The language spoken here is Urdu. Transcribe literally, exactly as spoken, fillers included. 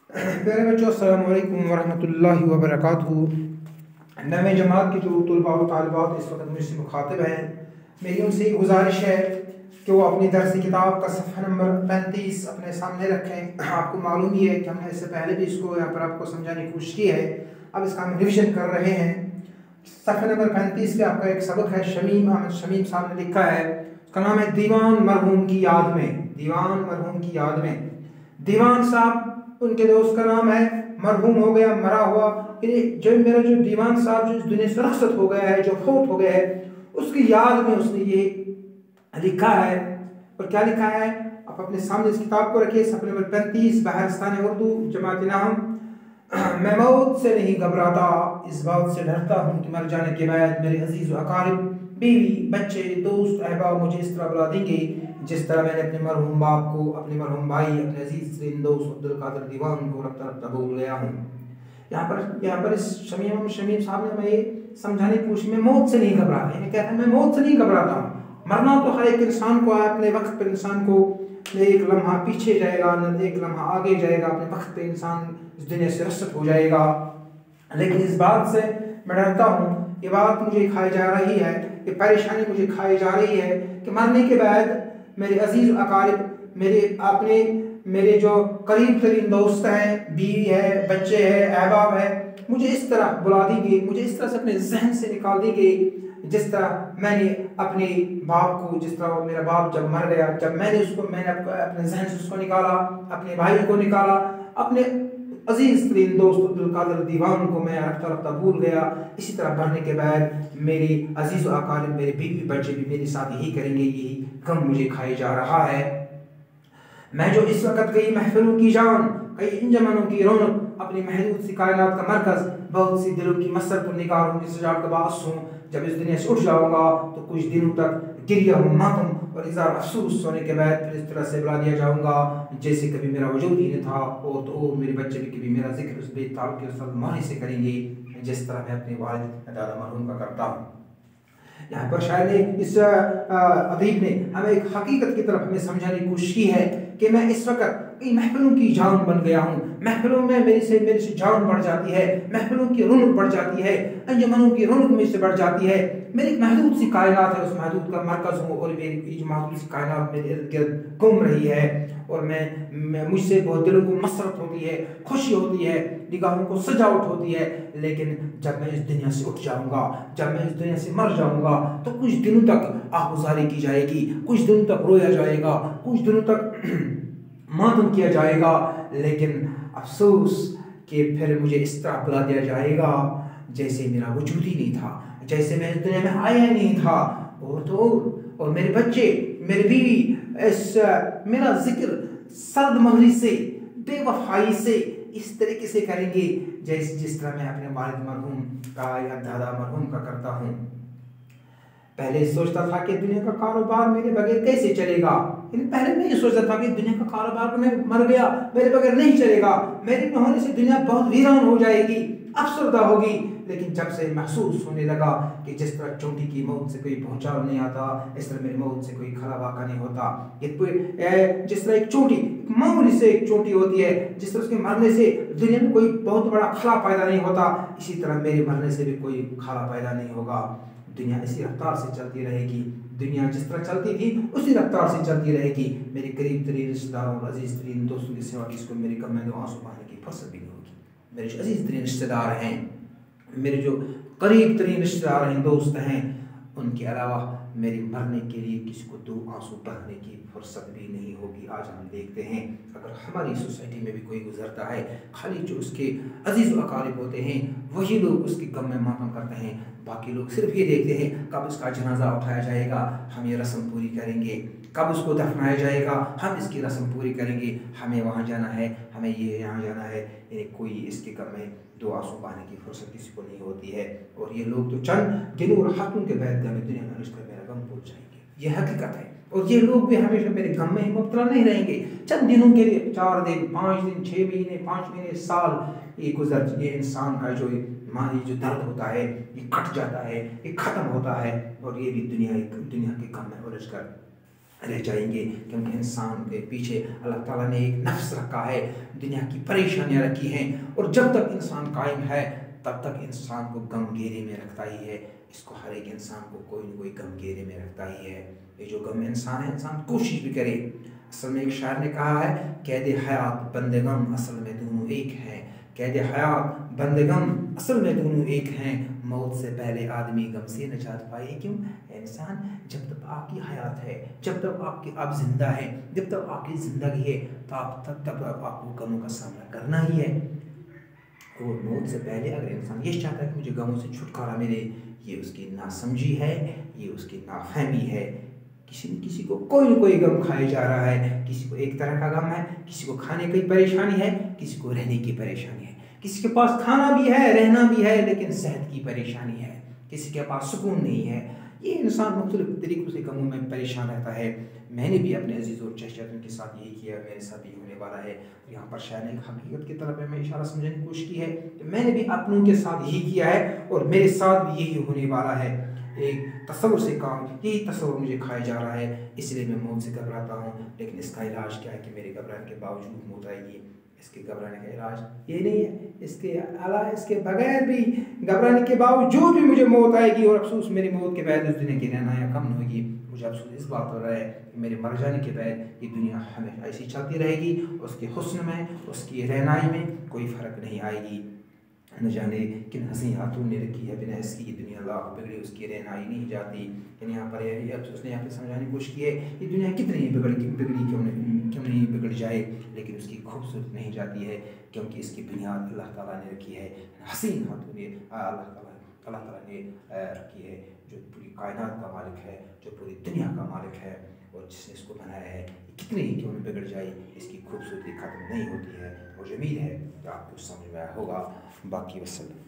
پیارے بچوں، السلام علیکم ورحمۃ اللہ وبرکاتہ۔ نویں جماعت کے جو طلباء و طالبات اس وقت مجھ سے مخاطب ہیں، میری ان سے یہ گزارش ہے کہ وہ اپنی درسی کتاب کا صفحہ نمبر پینتیس اپنے سامنے رکھیں۔ آپ کو معلوم ہی ہے کہ ہم نے اس سے پہلے بھی اس کو یہاں پر آپ کو سمجھانے کی کوشش کی ہے، اب اس کا ہم ریویژن کر رہے ہیں۔ صفحہ نمبر پینتیس پہ آپ کا ایک سبق ہے، شمیم احمد شمیم صاحب نے لکھا ہے، اس کا نام ہے دیوان مرحوم کی یاد میں۔ دیوان مرحوم کی یاد میں، دیوان صاحب ان کے دوست کا نام ہے، مرحوم ہو گیا، مرا ہوا، جو میرا جو دیوان صاحب جو اس دنیا سے رخصت ہو گیا ہے، جو فوت ہو گیا ہے، اس کی یاد میں اس نے یہ لکھا ہے۔ اور کیا لکھا ہے آپ اپنے سامنے اس کتاب کو رکھیے، صفحہ نمبر پینتیس، بہرستان اردو، جماعت نام۔ میں موت سے نہیں گھبراتا، اس بات سے ڈرتا ہوں کہ مر جانے کے بعد میرے عزیز و اقارب، بیوی، بچے، دوست، احباب مجھے اس طرح بلا دیں گے جس طرح میں نے اپنے مرحوم باپ کو، اپنے مرحوم بھائی، اپنے عزیز ترین دوست عبدالقادر دیوان کو رفتہ رفتہ بھول گیا ہوں۔ یہاں پر یہاں پر اس شمیم شمیم صاحب نے ہمیں یہ سمجھانے کی کوشش میں موت سے نہیں گھبراتا ہے، کہتا ہے میں موت سے نہیں گھبراتا ہوں۔ مرنا تو ہر ایک انسان کو ہے، اپنے وقت پر انسان کو ایک لمحہ پیچھے جائے گا، ایک لمحہ آگے جائے گا، اپنے وقت پہ انسان اس دنیا سے رخصت ہو جائے گا۔ لیکن اس بات سے میں ڈرتا ہوں، یہ بات مجھے کھائی جا رہی ہے، یہ پریشانی مجھے کھائی جا رہی ہے کہ مرنے کے بعد میرے عزیز و اقارب، میرے اپنے میرے جو قریب ترین دوست ہیں، بیوی ہے، بچے ہیں، احباب ہے، مجھے اس طرح بلا دیں گے، مجھے اس طرح سے اپنے ذہن سے نکال دیں گے جس طرح میں نے اپنے باپ کو، جس طرح میرا باپ جب مر گیا، جب میں نے اس کو میں نے اپنے ذہن سے اس کو نکالا، اپنے بھائی کو نکالا، اپنے عزیز ترین دوست عبدالقادر دیوان کو میں رفتہ رفتہ بھول گیا، اسی طرح مرنے کے بعد میرے عزیز و اقارب، میرے بیوی بچے بھی میرے ساتھ یہی کریں گے، یہی غم مجھے کھائے جا رہا ہے۔ میں جو اس وقت کئی محفلوں کی جان، کئی انجمنوں کی رونق، اپنی محدود سی کائنات کا مرکز، بہت سی دلوں کی مسرت و نگاروں کی سجاوٹ کا باعث ہوں، جب اس دنیا سے اٹھ جاؤں گا تو کچھ دنوں تک گریہ و ماتم اور اظہار افسوس ہونے کے بعد پھر اس طرح سے بلا دیا جاؤں گا جیسے کبھی میرا وجود ہی نہیں تھا، اور تو اور میرے بچے بھی کبھی میرا ذکر اس بے تعلق کے ساتھ معنی سے کریں گے جس طرح میں اپنے والد دادا مرحوم کا کرتا ہوں۔ یہاں پر شاید نے اس ادیب نے ہمیں ایک حقیقت کی طرف ہمیں سمجھانے کی کوشش کی ہے کہ میں اس وقت کئی محفلوں کی جان بن گیا ہوں، محفلوں میں میری سے میری سے جان بڑھ جاتی ہے، محفلوں کی رونق بڑھ جاتی ہے، انجمنوں کی رونق مجھ سے بڑھ جاتی ہے، میری ایک محدود سی کائنات ہے، اس محدود کا مرکز ہوں، اور میری جو محدود سی کائنات میرے ارد گرد گھوم رہی ہے، اور میں مجھ سے بہت دلوں کو مسرت ہوتی ہے، خوشی ہوتی ہے، نگاہوں کو سجاوٹ ہوتی ہے، لیکن جب میں اس دنیا سے اٹھ جاؤں گا، جب میں اس دنیا سے مر جاؤں گا تو کچھ دنوں تک آہوزاری کی جائے گی، کچھ دنوں تک رویا جائے گا، کچھ دنوں تک ماتم کیا جائے گا، لیکن افسوس کہ پھر مجھے اس طرح بلا دیا جائے گا جیسے میرا وجود ہی نہیں تھا، جیسے میں اس دنیا میں آیا ہی نہیں تھا، اور تو اور میرے بچے، میری بیوی اس میرا ذکر سرد مہری سے، بے وفائی سے اس طریقے سے کریں گے جیس جس طرح میں اپنے والد مرحوم کا یا دادا مرحوم کا کرتا ہوں۔ پہلے سوچتا تھا کہ دنیا کا کاروبار میرے بغیر کیسے چلے گا، پہلے میں یہ سوچتا تھا کہ دنیا کا کاروبار میں مر گیا میرے بغیر نہیں چلے گا، میرے نہ ہونے سے دنیا بہت ویران ہو جائے گی، افسردہ ہوگی، لیکن جب سے محسوس ہونے لگا کہ جس طرح چونٹی کی موت سے کوئی پہنچاؤ نہیں آتا، اس طرح میری موت سے کوئی کھلا واقع نہیں ہوتا، جس طرح ایک چونٹی معمولی سے ایک چونٹی ہوتی ہے، جس طرح اس کے مرنے سے دنیا میں کوئی بہت بڑا کھلا پیدا نہیں ہوتا، اسی طرح میرے مرنے سے بھی کوئی کھلا پیدا نہیں ہوگا۔ دنیا اسی رفتار سے چلتی رہے گی، دنیا جس طرح چلتی تھی اسی رفتار سے چلتی رہے گی، میرے قریب ترین رشتہ داروں اور عزیز ترین دوستوں کے سوا کسی کو میرے کم میں دو آنسو بہانے کی فرصت بھی نہیں ہوگی۔ میرے جو عزیز ترین رشتہ دار ہیں، میرے جو قریب ترین رشتہ دار ہیں، دوست ہیں، ان کے علاوہ میرے مرنے کے لیے کسی کو دو آنسو بہانے کی فرصت بھی نہیں ہوگی۔ آج ہم دیکھتے ہیں اگر ہماری سوسائٹی میں بھی کوئی گزرتا ہے، خالی جو اس کے عزیز و اقارب ہوتے ہیں وہی لوگ اس کے غم میں ماتم کرتے ہیں، باقی لوگ صرف یہ دیکھتے ہیں کب اس کا جنازہ اٹھایا جائے گا، ہم یہ رسم پوری کریں گے، کب اس کو دفنایا جائے گا، ہم اس کی رسم پوری کریں گے، ہمیں وہاں جانا ہے، ہمیں یہ یہاں جانا ہے، یعنی کوئی اس کے غم میں دو آنسو بہانے کی فرصت کسی کو نہیں ہوتی ہے، اور یہ لوگ تو چند دنوں اور ہفتوں کے بعد غم دنیا میں رشتہ میرا غم بھول جائیں گے، یہ حقیقت ہے، اور یہ لوگ بھی ہمیشہ میرے غم میں ہی مبتلا نہیں رہیں گے، چند دنوں کے لیے، چار دن، پانچ دن، چھ مہینے، پانچ مہینے، سال، یہ گزر یہ انسان کا جو مالی جو درد ہوتا ہے یہ کٹ جاتا ہے، یہ ختم ہوتا ہے، اور یہ بھی دنیا دنیا کے غم میں الجھ کر رہ جائیں گے، کیونکہ انسان کے پیچھے اللہ تعالیٰ نے ایک نفس رکھا ہے، دنیا کی پریشانیاں رکھی ہیں، اور جب تک انسان قائم ہے تب تک انسان کو غم گھیرے میں رکھتا ہی ہے۔ اس کو ہر ایک انسان کو کوئی نہ کوئی غم گھیرے میں رکھتا ہی ہے۔ یہ جو غم انسان ہے، انسان کوشش بھی کرے۔ اصل میں ایک شاعر نے کہا ہے، قید حیات بند غم اصل میں دونوں ایک ہیں، قید حیات بند غم اصل میں دونوں ایک ہیں، موت سے پہلے آدمی غم سے نجات پائے کیوں؟ انسان جب تک آپ کی حیات ہے، جب تک آپ کی آپ زندہ ہیں، جب تک آپ کی زندگی ہے، تو آپ تب تک آپ کو غموں کا سامنا کرنا ہی ہے۔ اور موت سے پہلے اگر انسان یہ چاہتا ہے کہ مجھے غموں سے چھٹکارا ملے، یہ اس کی ناسمجھی ہے، یہ اس کی نافہمی ہے۔ کسی نہ کسی کو کوئی نہ کوئی غم کھائے جا رہا ہے، کسی کو ایک طرح کا غم ہے، کسی کو کھانے کی پریشانی ہے، کسی کو رہنے کی پریشانی ہے، کسی کے پاس کھانا بھی ہے، رہنا بھی ہے، لیکن صحت کی پریشانی ہے، کسی کے پاس سکون نہیں ہے۔ یہ انسان مختلف طریقوں سے غموں میں پریشان رہتا ہے۔ میں نے بھی اپنے عزیز اور چہچہتوں کے ساتھ یہی کیا، میرے ساتھ یہ ہونے والا ہے۔ یہاں پر شاید ایک حقیقت کی طرف میں اشارہ سمجھنے کی کوشش کی ہے کہ میں نے بھی اپنوں کے ساتھ یہی کیا ہے، اور میرے ساتھ بھی یہی ہونے والا ہے۔ ایک تصور سے کام، یہی تصور مجھے کھایا جا رہا ہے، اس لیے میں موت سے گھبراتا ہوں۔ لیکن اس کا علاج کیا ہے کہ میرے گھبرانے کے باوجود موت آئے گی۔ اس کے گھبرانے کا علاج یہ نہیں ہے، اس کے علاوہ اس کے بغیر بھی گھبرانے کے باوجود بھی مجھے موت آئے گی، اور افسوس میری موت کے بعد اس دنیا کی رہنائی کم نہ ہوگی۔ مجھے افسوس اس بات ہو رہا ہے کہ میرے مر جانے کے بعد یہ دنیا ہمیشہ ایسی چلتی رہے گی، اس کے حسن میں، اس کی رہنائی میں کوئی فرق نہیں آئے گی۔ نہ جانے کن حسین ہاتھوں نے رکھی ہے، بنا اس کی یہ دنیا لاکھ بگڑی اس کی رہنائی نہیں جاتی۔ یعنی یہاں پر اس نے یہاں پہ سمجھانے کی کوشش کی ہے، یہ دنیا کتنی بگڑ بگڑی کیوں نہیں کیوں نہیں بگڑ جائے، لیکن اس کی خوبصورت نہیں جاتی ہے، کیونکہ اس کی بنیاد اللہ تعالیٰ نے رکھی ہے، حسین ہاتھوں نے اللہ تعالیٰ اللہ تعالیٰ نے رکھی ہے، جو پوری کائنات کا مالک ہے، جو پوری دنیا کا مالک ہے، اور جس نے اس کو بنایا ہے، کتنی ہی کیوں نہ بگڑ جائے، اس کی خوبصورتی ختم نہیں ہوتی ہے۔ مجھے امید ہے کہ آپ کو سمجھ میں آیا ہوگا۔ باقی وسلم۔